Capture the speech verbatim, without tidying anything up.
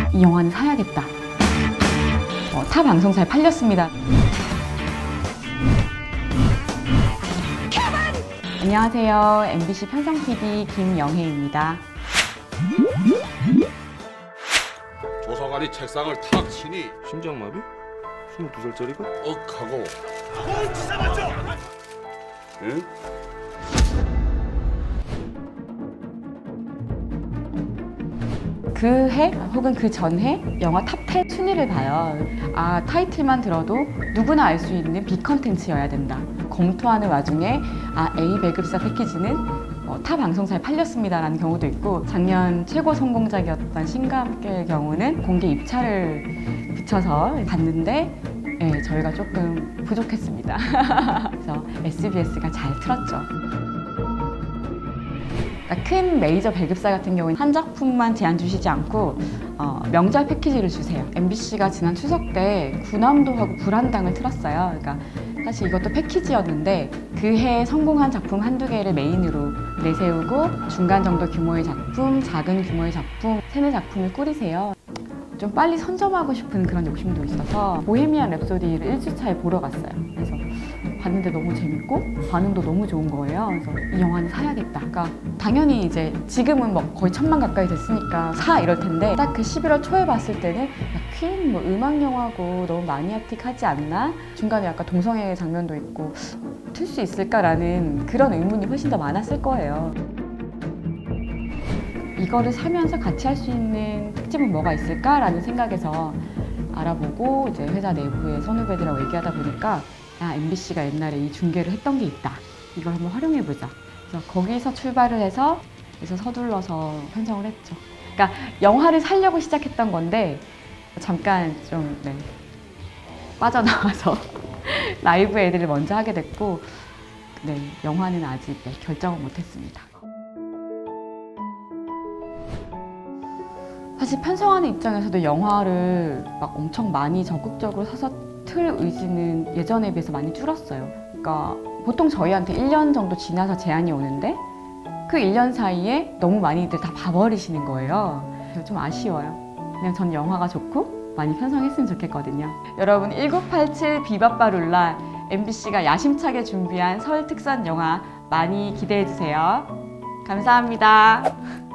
이 영화는 사야겠다. 어, 타 방송 잘 팔렸습니다. 안녕하세요. 엠비씨 편성티비 김영혜입니다. 조사관이 책상을 탁 치니 심장마비? 스물두 살짜리가? 억 하고 뭘 주사 맞죠? 응? 그 해 혹은 그 전해 영화 탑 텐 순위를 봐요. 아, 타이틀만 들어도 누구나 알 수 있는 빅 컨텐츠여야 된다. 검토하는 와중에 아, A 배급사 패키지는 어, 타 방송 잘 팔렸습니다 라는 경우도 있고, 작년 최고 성공작이었던 신과 함께의 경우는 공개 입찰을 붙여서 봤는데 네, 저희가 조금 부족했습니다. 그래서 에스비에스가 잘 틀었죠. 큰 메이저 배급사 같은 경우는 한 작품만 제한 주시지 않고 어, 명절 패키지를 주세요. 엠비씨가 지난 추석 때 군함도하고 불한당을 틀었어요. 그러니까 사실 이것도 패키지였는데 그 해 성공한 작품 한두 개를 메인으로 내세우고 중간 정도 규모의 작품, 작은 규모의 작품, 세네 작품을 꾸리세요. 좀 빨리 선점하고 싶은 그런 욕심도 있어서 보헤미안 랩소디를 일 주차에 보러 갔어요. 그래서 봤는데 너무 재밌고 반응도 너무 좋은 거예요. 그래서 이 영화는 사야겠다. 그러니까 당연히 이제 지금은 뭐 거의 천만 가까이 됐으니까 사 이럴 텐데 딱 그 십일월 초에 봤을 때는 야, 퀸 뭐 음악 영화고 너무 마니아틱하지 않나? 중간에 약간 동성애 장면도 있고 틀 수 있을까라는 그런 의문이 훨씬 더 많았을 거예요. 이거를 사면서 같이 할 수 있는 특집은 뭐가 있을까라는 생각에서 알아보고 이제 회사 내부의 선후배들하고 얘기하다 보니까 아, 엠비씨가 옛날에 이 중계를 했던 게 있다. 이걸 한번 활용해보자. 그래서 거기서 출발을 해서 그래서 서둘러서 편성을 했죠. 그러니까 영화를 살려고 시작했던 건데 잠깐 좀 네, 빠져나와서 라이브 애들을 먼저 하게 됐고 네, 영화는 아직 네, 결정을 못했습니다. 사실 편성하는 입장에서도 영화를 막 엄청 많이 적극적으로 사서 틀 의지는 예전에 비해서 많이 줄었어요. 그러니까 보통 저희한테 일 년 정도 지나서 제안이 오는데 그 일 년 사이에 너무 많이들 다 봐버리시는 거예요. 그래서 좀 아쉬워요. 그냥 전 영화가 좋고 많이 편성했으면 좋겠거든요. 여러분 천구백팔십칠 비바바룰라 엠비씨가 야심차게 준비한 설 특선 영화 많이 기대해주세요. 감사합니다.